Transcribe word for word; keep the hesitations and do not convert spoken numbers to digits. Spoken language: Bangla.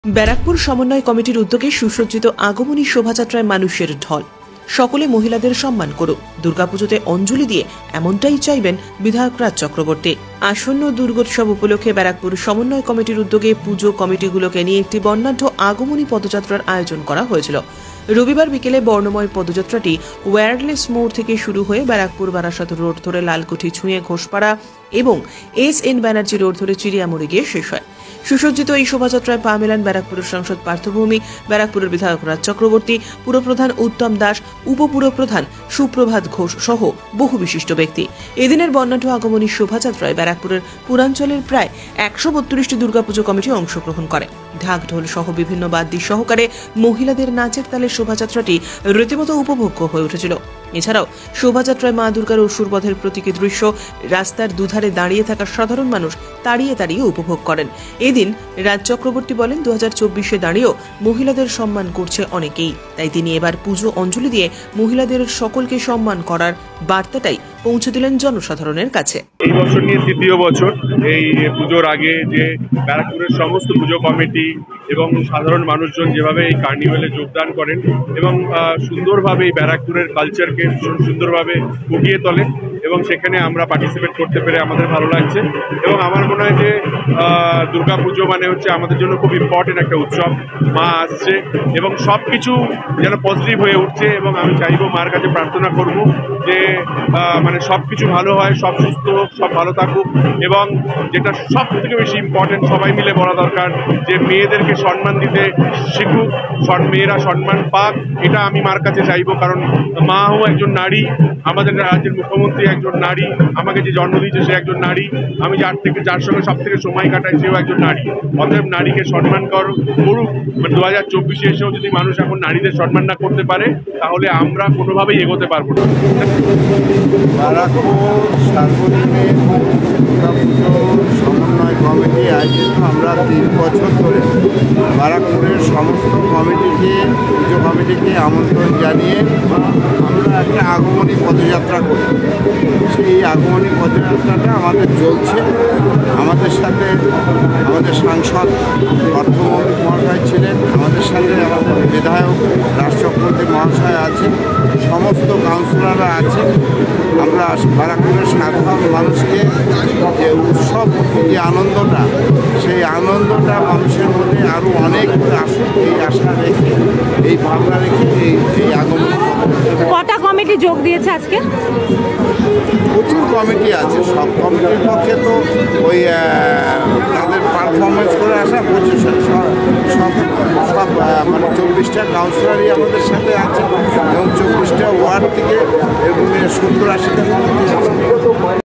ব্যারাকপুর সমন্বয় কমিটির উদ্যোগে সুসজ্জিত আগমনী শোভাযাত্রায় মানুষের ঢল। সকলে মহিলাদের সম্মান করুক, দুর্গাপুজোতে অঞ্জলি দিয়ে এমনটাই চাইবেন বিধায়ক রাজ চক্রবর্তী। আসন্ন দুর্গোৎসব উপলক্ষে ব্যারাকপুর সমন্বয় কমিটির উদ্যোগে পুজো কমিটিগুলোকে নিয়ে একটি বর্ণাঢ্য আগমনী পদযাত্রার আয়োজন করা হয়েছিল। রবিবার বিকেলে বর্ণময় পদযাত্রাটি ওয়্যারলেস মোড় থেকে শুরু হয়ে ব্যারাকপুর বারাসাত রোড ধরে লালকুঠি ছুঁয়ে ঘোষপাড়া এবং এস এন ব্যানার্জি রোড ধরে চিড়িয়ামুড়ি গিয়ে শেষ হয়। সুসজ্জিত এই শোভাযাত্রায় পা মেলান ব্যারাকপুরের সাংসদ পার্থভূমি, ব্যারাকপুরের বিধায়ক রাজ চক্রবর্তী, পুরপ্রধান উত্তম দাস, উপপুরপ্রধান সুপ্রভাত ঘোষ সহ বহু বিশিষ্ট ব্যক্তি। এদিনের বর্ণাঢ্য আগমনী শোভাযাত্রায় ব্যারাকপুরের পুরাঞ্চলের প্রায় একশো বত্রিশটি দুর্গাপুজো কমিটি অংশগ্রহণ করে। ঢাক ঢোল সহ বিভিন্ন বাদ্যি সহকারে মহিলাদের নাচের তালে শোভাযাত্রাটি রীতিমতো উপভোগ্য হয়ে উঠেছিল। এছাড়াও শোভাযাত্রায় মা দুর্গার অসুরবধের প্রতীকী দৃশ্য রাস্তার দুধারে দাঁড়িয়ে থাকা সাধারণ মানুষ তাড়িয়ে তাড়িয়ে উপভোগ করেন। এদিন রাজ চক্রবর্তী বলেন, দু হাজার চব্বিশে দাঁড়িয়েও মহিলাদের সম্মান করছে অনেকেই, তাই তিনি এবার পুজো অঞ্জলি দিয়ে মহিলাদের সকলকে সম্মান করার বার্তাটাই পৌঁছে দিলেন জনসাধারণের কাছে। এই বছর নিয়ে তৃতীয় বছর। এই পুজোর আগে যে ব্যারাকপুরের সমস্ত পুজো কমিটি এবং সাধারণ মানুষজন যেভাবে এই কার্নিভ্যালে যোগদান করেন এবং সুন্দরভাবে এই ব্যারাকপুরের কালচারকে ভীষণ সুন্দরভাবে ফুটিয়ে তোলে এবং সেখানে আমরা পার্টিসিপেট করতে পেরে আমাদের ভালো লাগছে। এবং আমার মনে হয় যে দুর্গা পুজো মানে হচ্ছে আমাদের জন্য খুব ইম্পর্টেন্ট একটা উৎসব। মা আসছে এবং সব কিছু যেন পজিটিভ হয়ে উঠছে এবং আমি চাইবো, মার কাছে প্রার্থনা করব যে মানে সব কিছু ভালো হয়, সব সুস্থ হোক, সব ভালো থাকুক। এবং যেটা সব থেকে বেশি ইম্পর্টেন্ট, সবাই মিলে বলা দরকার যে মেয়েদেরকে সম্মান দিতে শিখুক, মেয়েরা সম্মান পাক, এটা আমি মার কাছে চাইবো। কারণ মাও একজন নারী, আমাদের রাজ্যের মুখ্যমন্ত্রী একজন নারী, আমাকে যে জন্ম দিয়েছে সে একজন নারী, আমি যার থেকে যার সঙ্গে সব থেকে সময় কাটাই সেও একজন নারী। অতএব নারীকে সম্মান করুক করুক মানে দু হাজার চব্বিশে এসেও যদি মানুষ এখন নারীদের সম্মান না করতে পারে তাহলে আমরা কোনোভাবেই এগোতে পারবো না। ব্যারাকপুর সার্বজনীন দুর্গাপুজো সমন্বয় কমিটি আয়োজিত আমরা তিন বছর ধরে ব্যারাকপুরের সমস্ত কমিটিকে পুজো কমিটিকে আমন্ত্রণ জানিয়ে আমরা একটা আগমনী পদযাত্রা করি। সেই আগমনী পদযাত্রাটা আমাদের চলছে। আমাদের সাথে আমাদের সাংসদ পার্থভূমি মহাশয় ছিলেন, আমাদের সাথে আমাদের বিধায়ক রাজ চক্রবর্তী মহাশয় আছেন, সমস্ত কাউন্সিলররা আছেন। আমরা ব্যারাকপুরের সাধারণ মানুষকে যে উৎসব যে আনন্দটা, সেই আনন্দটা মানুষের মধ্যে আরও অনেক আসুক এই আশা রেখে, এই ভাবনা রেখে এই এই আগমন। কটা কমিটি যোগ দিয়েছে আজকে? প্রচুর কমিটি আছে। সব কমিটির পক্ষে তো ওই তাদের পারফরমেন্স করে আসা প্রচুর সব সব মানে চব্বিশটা কাউন্সিলরই আমাদের সাথে আছে এবং চব্বিশটা ওয়ার্ড থেকে সত্তর আশিটা কমিটি আছে।